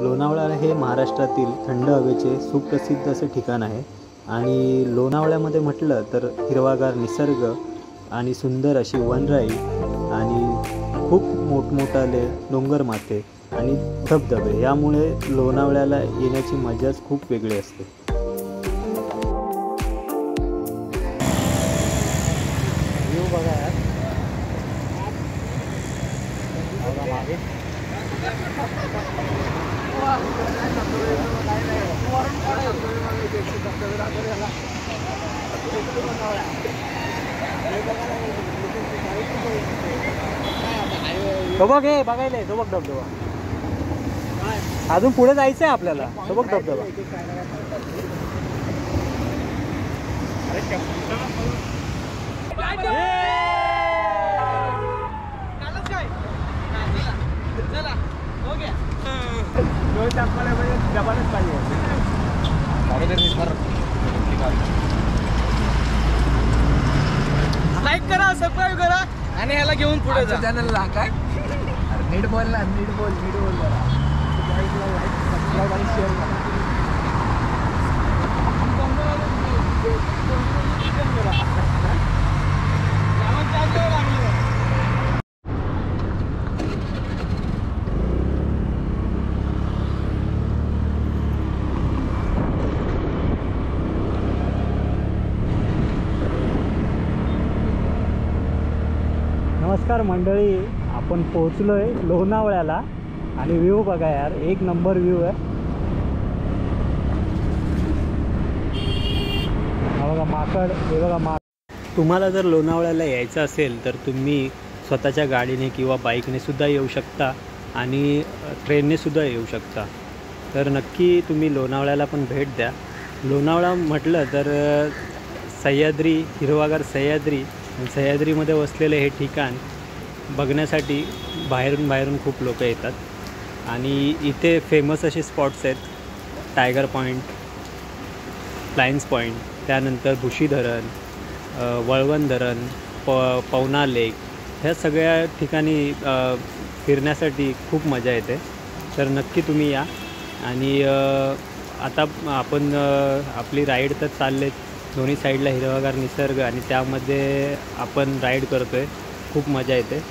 लोणावळा हे महाराष्ट्रातील थंड हवेचे सुप्रसिद्ध असे ठिकाण आहे आणि लोणावळ्यामध्ये म्हटलं तर हिरवागार निसर्ग आणि सुंदर अशी वनराई आणि खूप मोठमोठाले डोंगर माथे आणि धबधबे यामुळे लोणावळ्याला येण्याची मजाच खूप वेगळी असते. व्ह्यू बघा यार, मागे तो बघ, हे बघायला तो बघ धबधबा. अजून पुढे जायचं आहे आपल्याला. तो बघ धबधबा. लाईक करा, सबस्क्राईब करा आणि ह्याला घेऊन पुढे जा. चॅनलला काय नीट बोल ना, नीट बोल जरा. लाईक, सबस्क्राईब आणि शेअर करा. नमस्कार मंडळी, आपण पोहोचलो आहे लोणावळ्याला आणि व्ह्यू बघा यार, एक नंबर व्ह्यू आहे. हा बघा माकड, हे बघा तुम्हाला जर लोणावळ्याला यायचं असेल तर तुम्ही स्वतःच्या गाडीने किंवा बाईकने सुद्धा येऊ शकता आणि ट्रेनने सुद्धा येऊ शकता. तर नक्की तुम्ही लोणावळ्याला पण भेट द्या. लोणावळा म्हटलं तर सह्याद्री, हिरवागार सह्याद्री, सह्याद्रीमध्ये वसलेले हे ठिकाण बघण्यासाठी बाहेरून खूप लोक येतात आणि इथे फेमस असे स्पॉट्स आहेत. टायगर पॉईंट, लायन्स पॉईंट, त्यानंतर भुशी धरण, वळवण धरण, पवना लेक, ह्या सगळ्या ठिकाणी फिरण्यासाठी खूप मजा येते. तर नक्की तुम्ही या. आणि आता आपण आपली राईड तर चाललेत, दोन्ही साईडला हिरवागार निसर्ग आणि त्यामध्ये आपण राईड करतो आहे. खूप मजा येते.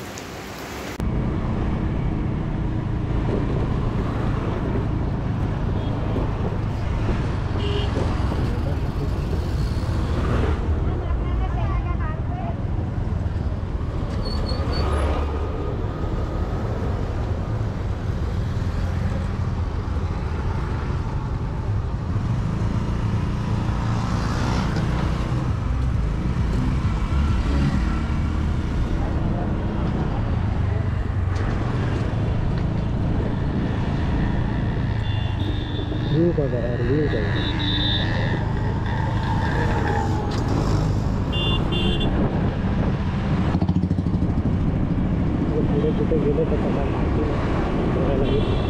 व्ह्यू बघा यार, व्ह्यू बघा. पुढे कुठे गेलं तर त्याला माहिती बघायला लागेल.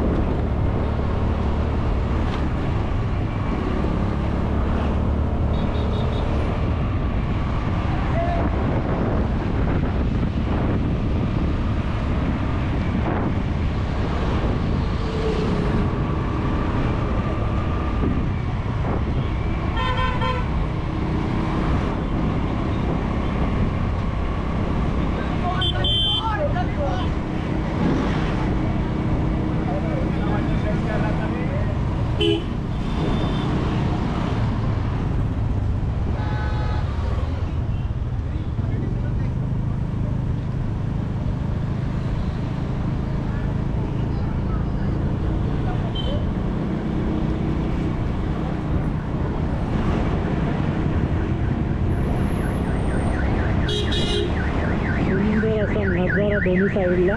नजारा दोन्ही साईडला.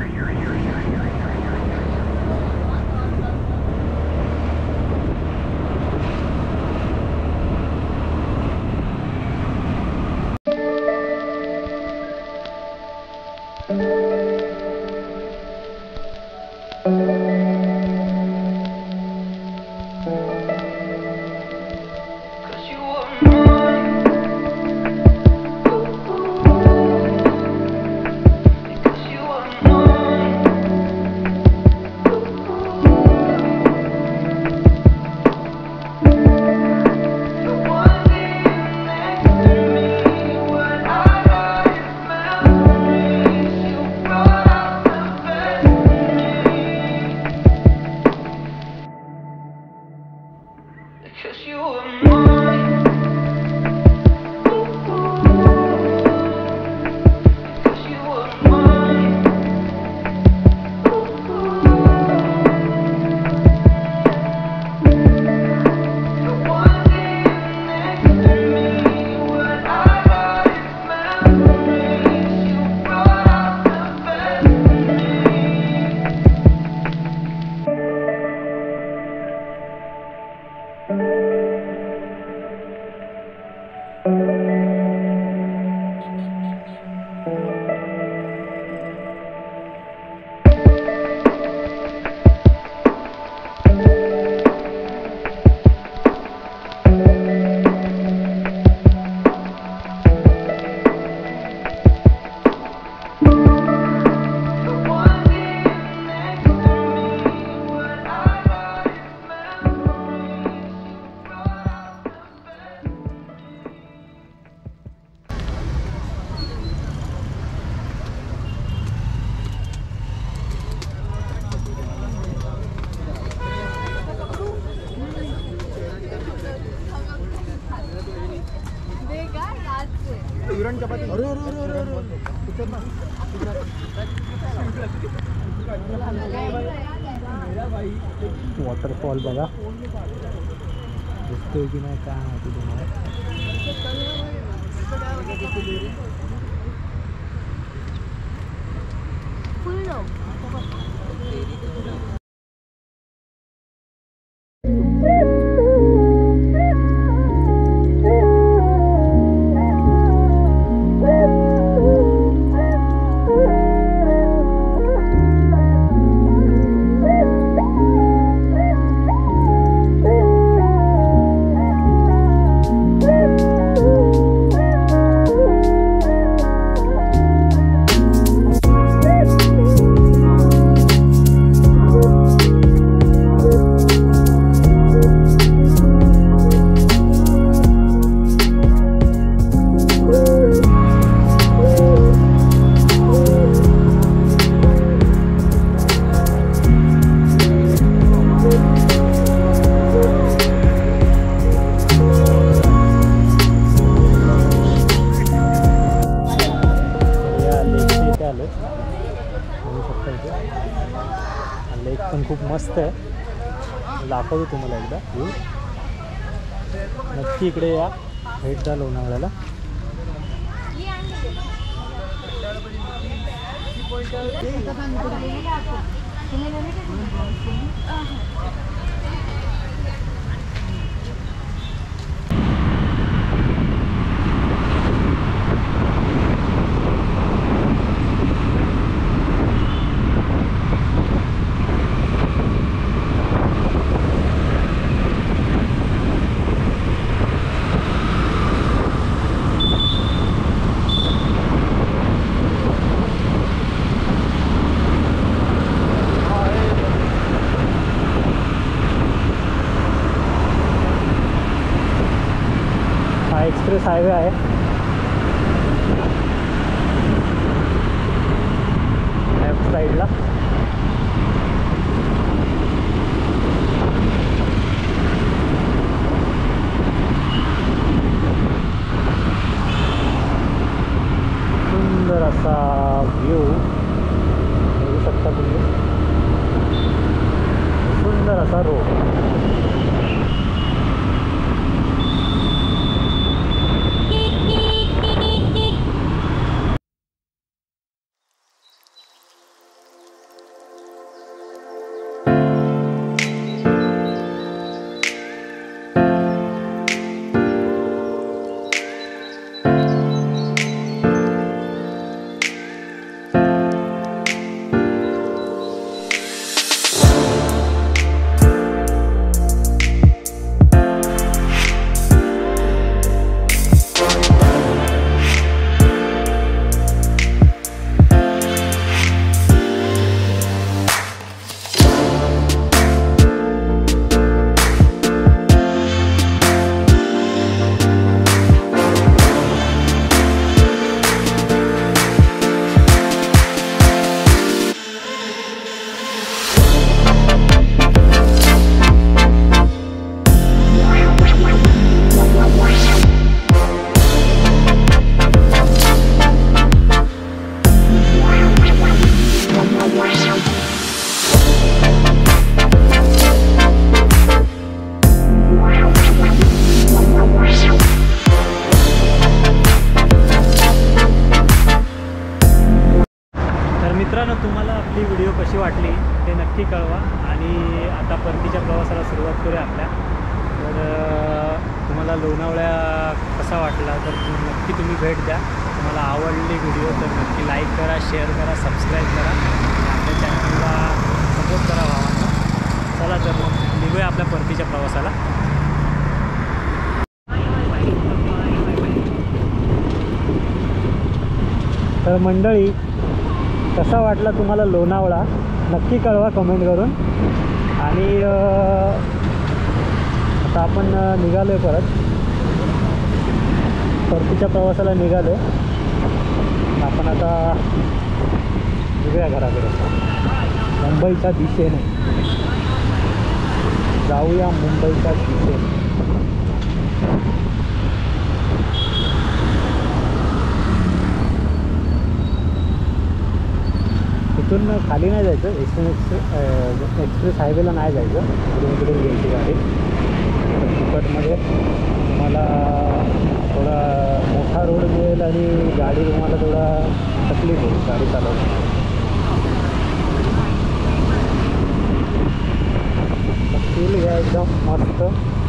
वॉटरफॉल बघा दिसतोय की नाही काय माहिती तुम्हाला. लेक पण खूप मस्त आहे. दाखवतो तुम्हाला एकदा व्ह्यू. नक्की इकडे या, भेट द्या लोणावळ्याला. एक्सप्रेस हायवे आहे. लेफ्ट साईडला सुंदर असा व्ह्यू बघू शकता तुम्ही. सुंदर असा रोड. मित्रांनो, तुम्हाला आपली व्हिडिओ कशी वाटली ते नक्की कळवा. आणि आता परतीच्या प्रवासाला सुरुवात करूया आपल्या. तर तुम्हाला लोणावळा कसा वाटला तर नक्की तुम्ही भेट द्या. तुम्हाला आवडली व्हिडिओ तर नक्की लाईक करा, शेअर करा, सबस्क्राईब करा. आपल्या चॅनलला सपोर्ट करा भावांना. चला तर मग निघूया आपल्या परतीच्या प्रवासाला. तर मंडळी, कसा वाटला तुम्हाला लोणावळा नक्की कळवा कमेंट करून. आणि आता आपण निघालो आहे, परतीच्या प्रवासाला निघालो आहे. आपण आता निघूया घराकडे. मुंबईच्या दिशेने जाऊया, मुंबईच्या दिशेने. इथून खाली नाही जायचं, एक्सप्रेस हायवेला नाही जायचं, इकडून घ्यायची गाडी. फुकटमध्ये तुम्हाला थोडा मोठा रोड मिळेल आणि गाडी तुम्हाला थोडा तकलीफ होईल गाडी चालवण्याची. फील घ्या एकदम मस्त.